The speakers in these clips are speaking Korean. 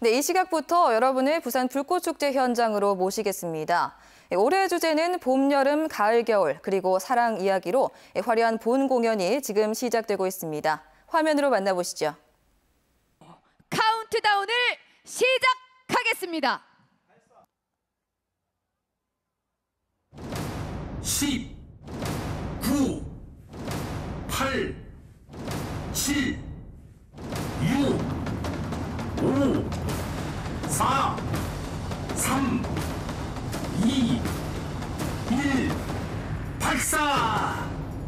네, 이 시각부터 여러분을 부산 불꽃축제 현장으로 모시겠습니다. 올해의 주제는 봄, 여름, 가을, 겨울, 그리고 사랑 이야기로 화려한 본 공연이 지금 시작되고 있습니다. 화면으로 만나보시죠. 카운트다운을 시작하겠습니다. 10, 9, 8, 7, 6, 5, 4, 3, 2, 1, 발사!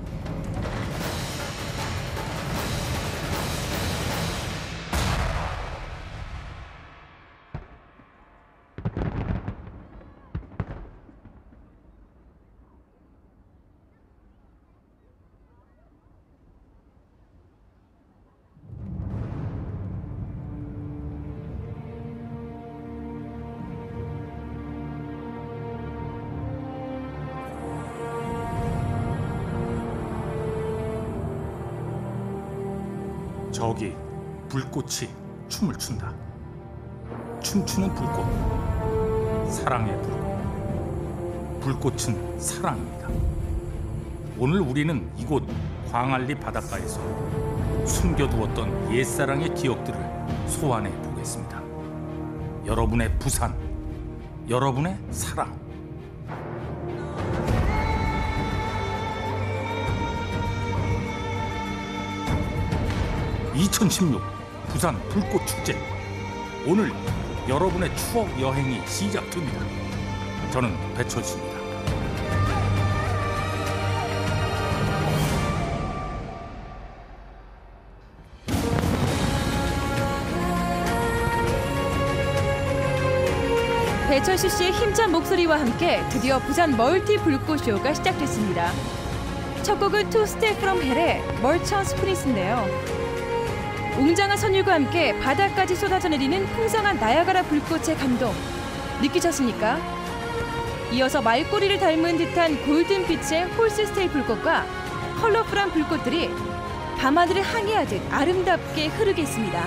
저기 불꽃이 춤을 춘다. 춤추는 불꽃, 사랑의 불꽃. 불꽃은 사랑입니다. 오늘 우리는 이곳 광안리 바닷가에서 숨겨두었던 옛사랑의 기억들을 소환해 보겠습니다. 여러분의 부산, 여러분의 사랑. 2016 부산 불꽃축제. 오늘 여러분의 추억 여행이 시작됩니다. 저는 배철수입니다. 배철수 씨의 힘찬 목소리와 함께 드디어 부산 멀티 불꽃쇼가 시작됐습니다. 첫 곡은 Two Step From Hell의 Merchant Prince인데요. 웅장한 선율과 함께 바다까지 쏟아져 내리는 풍성한 나야가라 불꽃의 감동 느끼셨습니까? 이어서 말꼬리를 닮은 듯한 골든빛의 홀스스테이 불꽃과 컬러풀한 불꽃들이 밤하늘을 항해하듯 아름답게 흐르게 있습니다.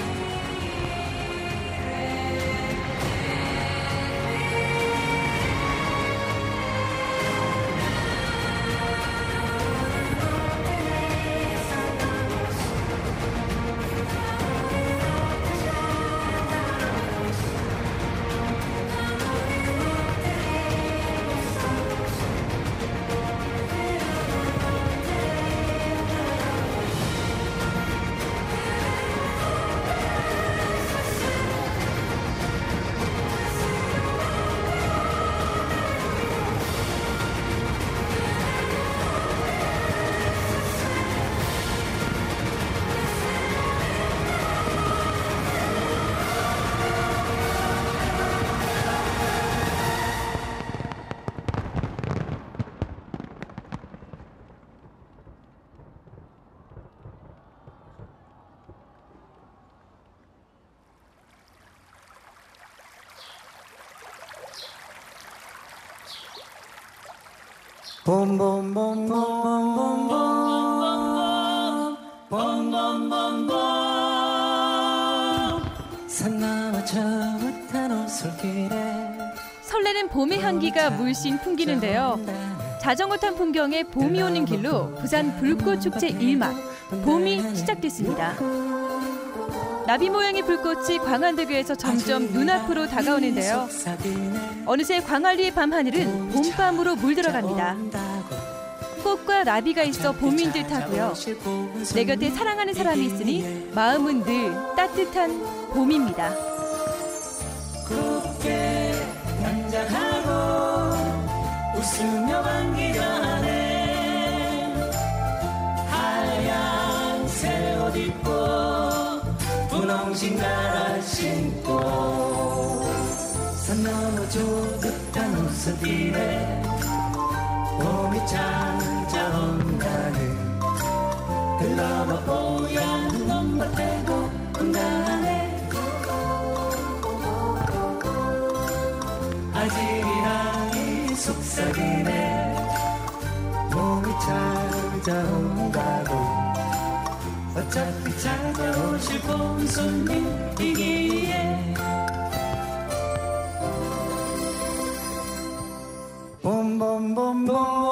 설레는 봄의 향기가 물씬 풍기는데요. 자전거 탄 풍경에 봄이 오는 길로 부산 불꽃축제 1막 봄이 시작됐습니다. 나비 모양의 불꽃이 광안대교에서 점점 눈앞으로 다가오는데요. 어느새 광안리의 밤하늘은 봄밤으로 물들어갑니다. 꽃과 나비가 있어 봄인 듯하고요. 내 곁에 사랑하는 사람이 있으니 마음은 늘 따뜻한 봄입니다. 곱게 단장하고 웃으며 반기자네. 하얀 새 옷 입고 분홍색 나라 신고 산 넘어 조급한 웃음이네. 봄이 찾아온다는 들러봐 뽀얀 논밭에 건강하네. 아직이랑이 속삭이네. 봄이 찾아온다고 어차피 찾아오실 봄 손님이기에 봄봄봄